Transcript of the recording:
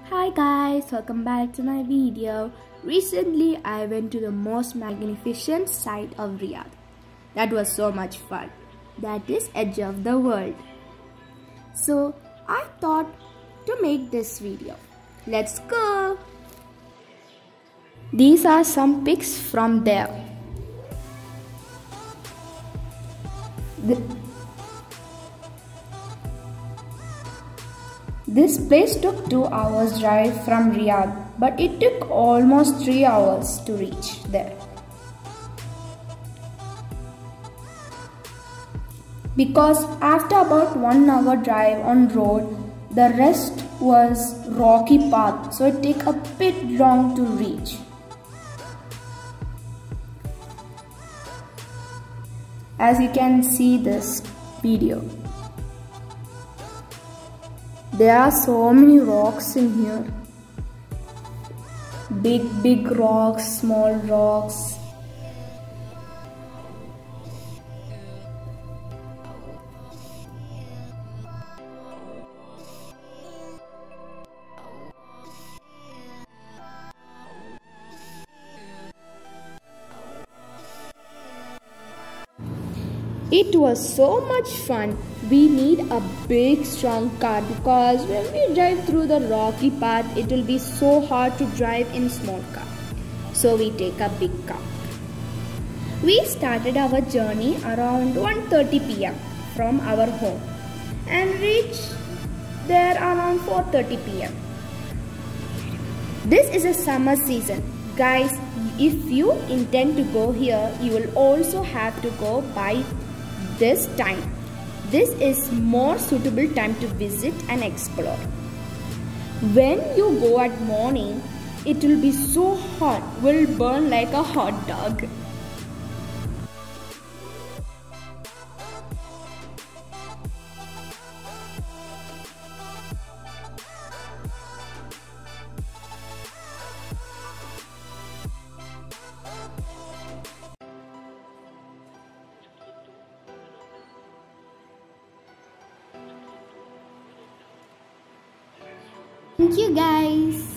Hi guys, welcome back to my video. Recently I went to the most magnificent site of Riyadh. That was so much fun. That is Edge of the World. So I thought to make this video. Let's go! These are some pics from there. This place took 2 hours drive from Riyadh, but it took almost 3 hours to reach there. Because after about 1 hour drive on road, the rest was rocky path, so it took a bit long to reach. As you can see this video. There are so many rocks in here. Big rocks, small rocks. It was so much fun. We need a big strong car because when we drive through the rocky path, it will be so hard to drive in small car. So we take a big car. We started our journey around 1:30 p.m. from our home and reached there around 4:30 p.m. This is a summer season. Guys, if you intend to go here, you will also have to go by this time. This is more suitable time to visit and explore. When you go at morning, it will be so hot, will burn like a hot dog. Thank you guys.